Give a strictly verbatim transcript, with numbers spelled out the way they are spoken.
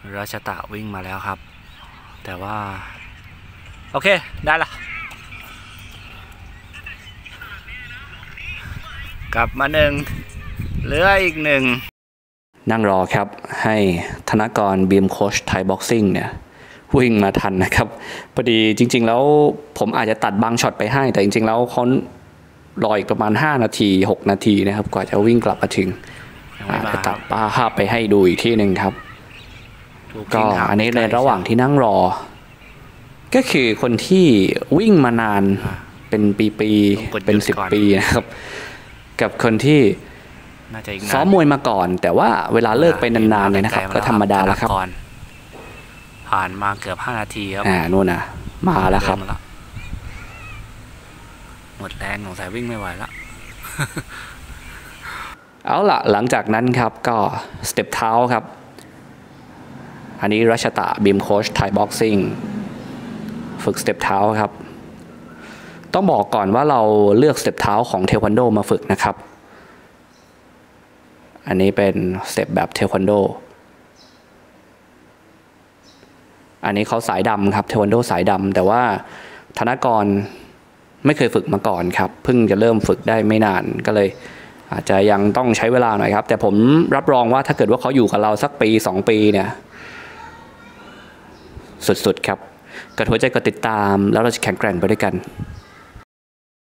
รัชตะวิ่งมาแล้วครับแต่ว่าโอเคได้ละกลับมาหนึ่งเหลืออีกหนึ่งนั่งรอครับให้ธนกรบีมโค้ชไทยบ็อกซิ่งเนี่ยวิ่งมาทันนะครับพอดีจริงๆแล้วผมอาจจะตัดบางช็อตไปให้แต่จริงๆแล้วเขารออีกประมาณห้านาทีหกนาทีนะครับกว่าจะวิ่งกลับมาถึงจะตัดภาพไปให้ดูอีกที่หนึ่งครับก็อันนี้ในระหว่างที่นั่งรอก็คือคนที่วิ่งมานานเป็นปีๆเป็นสิบปีนะครับกับคนที่ซ้อมมวยมาก่อนแต่ว่าเวลาเลิกไปนานๆเลยนะครับก็ธรรมดาแล้วครับผ่านมาเกือบห้านาทีครับอ่านู่นนะมาแล้วครับหมดแรงของสายวิ่งไม่ไหวแล้วเอาล่ะหลังจากนั้นครับก็สเต็ปเท้าครับอันนี้รัชตะบีมโค้ชไทยบ็อกซิ่งฝึกสเต็ปเท้าครับต้องบอกก่อนว่าเราเลือกสเต็ปเท้าของเทควันโดมาฝึกนะครับอันนี้เป็นสเต็ปแบบเทควันโดอันนี้เขาสายดำครับเทควันโดสายดำแต่ว่าธนกรไม่เคยฝึกมาก่อนครับเพิ่งจะเริ่มฝึกได้ไม่นานก็เลยอาจจะยังต้องใช้เวลาหน่อยครับแต่ผมรับรองว่าถ้าเกิดว่าเขาอยู่กับเราสักปีสองปีเนี่ยสุดๆครับกดหัวใจกดติดตามแล้วเราจะแข็งแกร่งไปด้วยกัน